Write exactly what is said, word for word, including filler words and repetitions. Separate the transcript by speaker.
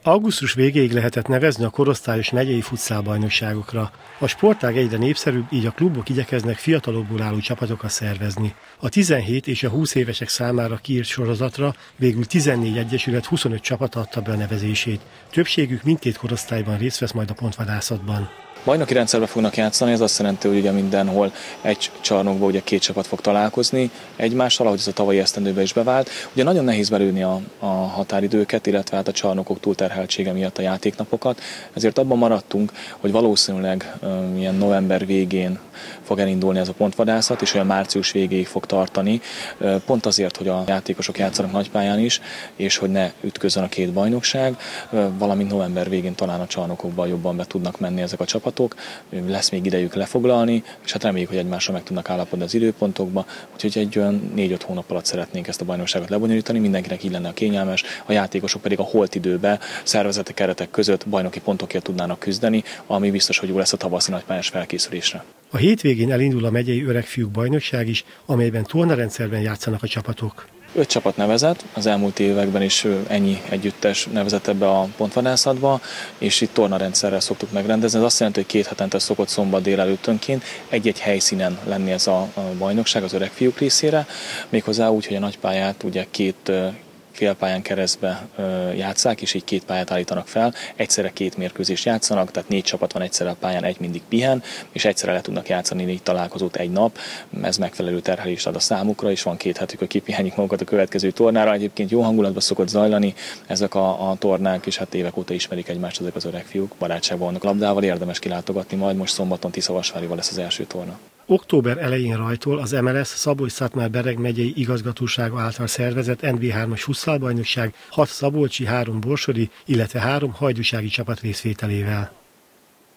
Speaker 1: Augusztus végéig lehetett nevezni a korosztályos megyei futszálbajnokságokra. A sportág egyre népszerűbb, így a klubok igyekeznek fiatalokból álló csapatokat szervezni. A tizenhét és a húsz évesek számára kiírt sorozatra végül tizennégy egyesület huszonöt csapata adta be a nevezését. Többségük mindkét korosztályban részt vesz majd a pontvadászatban.
Speaker 2: Bajnoki rendszerben fognak játszani, ez azt jelenti, hogy ugye mindenhol egy csarnokban ugye két csapat fog találkozni egymással, ahogy ez a tavalyi esztendőben is bevált. Ugye nagyon nehéz belőni a, a határidőket, illetve hát a csarnokok túlterheltsége miatt a játéknapokat, ezért abban maradtunk, hogy valószínűleg um, ilyen november végén fog elindulni ez a pontvadászat, és olyan március végéig fog tartani, pont azért, hogy a játékosok játszanak nagypályán is, és hogy ne ütközzön a két bajnokság, valamint november végén talán a csarnokokban jobban be tudnak menni ezek a csapatok, lesz még idejük lefoglalni, és hát reméljük, hogy egymásra meg tudnak állapodni az időpontokba, úgyhogy egy olyan négy-öt hónap alatt szeretnénk ezt a bajnokságot lebonyolítani, mindenkinek így lenne a kényelmes, a játékosok pedig a holt időben szervezeti keretek között bajnoki pontokért tudnának küzdeni, ami biztos, hogy jó lesz a tavaszi nagypályás felkészülésre.
Speaker 1: A hétvégén elindul a megyei öregfiúk bajnokság is, amelyben tornarendszerben játszanak a csapatok.
Speaker 2: Öt csapat nevezett, az elmúlt években is ennyi együttes nevezett ebbe a pontvadászatba, és itt tornarendszerrel szoktuk megrendezni. Ez azt jelenti, hogy két hetente szokott szombat délelőttönként egy-egy helyszínen lenni ez a bajnokság az öregfiúk részére, méghozzá úgy, hogy a nagypályát ugye két félpályán keresztbe játsszák, és így két pályát állítanak fel, egyszerre két mérkőzést játszanak, tehát négy csapat van egyszerre a pályán, egy mindig pihen, és egyszerre le tudnak játszani négy találkozót egy nap, ez megfelelő terhelést ad a számukra, és van két hetük, hogy kipihenjük magukat a következő tornára. Egyébként jó hangulatban szokott zajlani ezek a, a tornák, és hát évek óta ismerik egymást ezek az öreg fiúk, barátságban vannak labdával, érdemes kilátogatni, majd most szombaton Tiszavasvárival lesz az első torna.
Speaker 1: Október elején rajtól az em el es Szabolcs-Szatmár-Bereg megyei igazgatósága által szervezett en bé hármas futszálbajnokság hat szabolcsi, három borsodi, illetve három hajdúsági csapat részvételével.